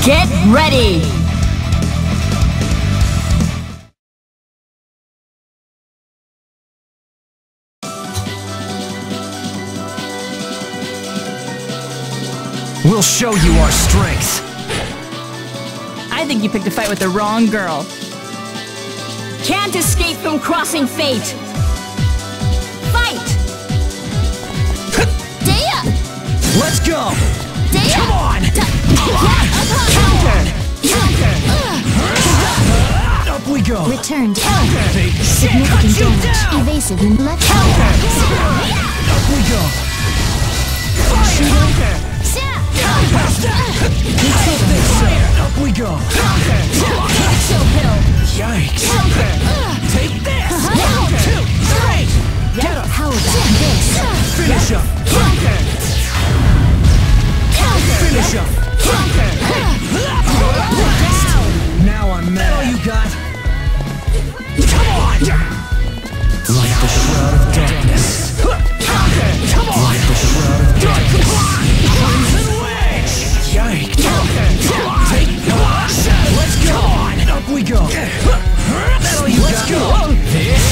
Get ready! We'll show you our strength. I think you picked a fight with the wrong girl. Can't escape from crossing fate! Fight! Daya! Let's go! Daya! Come on! Counter! Up we go! Returned. Cut Significant you damage. down! Evasive and left. Up we go! Counter! Up we go! Chill pill! Yikes! Take this! Counter! 2, 3! Get up! How about this? Finish up! Counter! Counter! Finish up! Counter! Down! Now I'm mad. All you got? Come on! Like the shroud of darkness. Counter! Come on! Like the shroud of darkness. Crimson Wedge! Yikes! Counter! Take let's go! Up we go! That all you Let's got? go! This!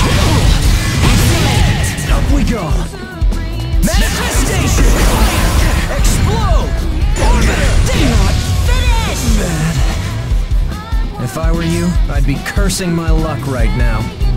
Up we go! Manifestation! Explode! Orbiter! Not Finish! bad. If I were you, I'd be cursing my luck right now.